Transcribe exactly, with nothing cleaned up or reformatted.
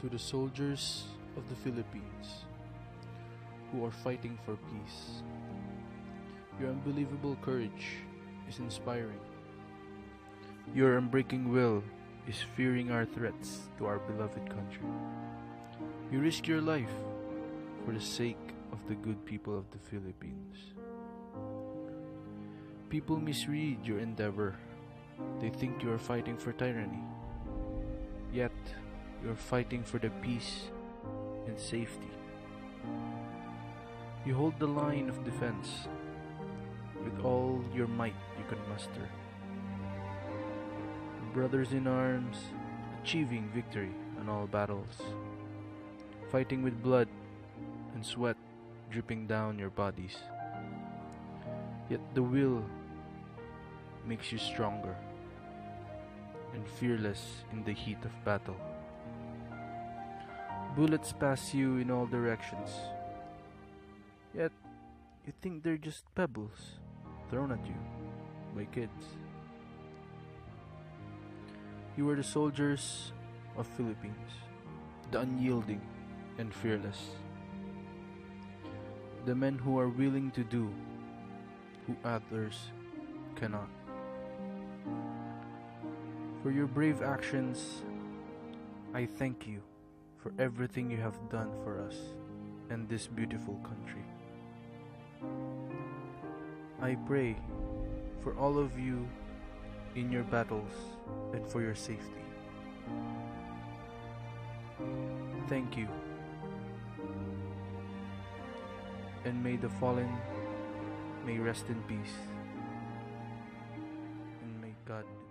To the soldiers of the Philippines who are fighting for peace, your unbelievable courage is inspiring. Your unbreaking will is fearing our threats to our beloved country. You risk your life for the sake of the good people of the Philippines. People misread your endeavor. They think you are fighting for tyranny. Yet, you're fighting for the peace and safety. You hold the line of defense with all your might you can muster. Brothers in arms, achieving victory on all battles, fighting with blood and sweat dripping down your bodies. Yet the will makes you stronger and fearless in the heat of battle. Bullets pass you in all directions, yet you think they're just pebbles thrown at you by kids. You are the soldiers of Philippines, the unyielding and fearless, the men who are willing to do who others cannot. For your brave actions, I thank you for everything you have done for us and this beautiful country. I pray for all of you in your battles and for your safety. Thank you. And may the fallen may rest in peace. And may God